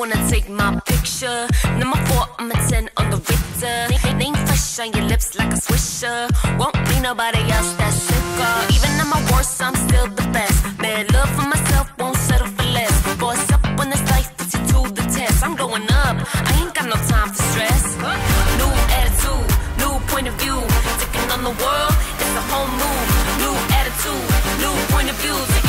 wanna take my picture. Number 4, I'm a 10 on the Richter. Name fresh on your lips like a swisher. Won't be nobody else that's sicker. Even at my worst, I'm still the best. Mad love for myself, won't settle for less. Boss up when this life puts you to the test. I'm going up, I ain't got no time for stress. New attitude, new point of view. Taking on the world, it's a whole move. New attitude, new point of view.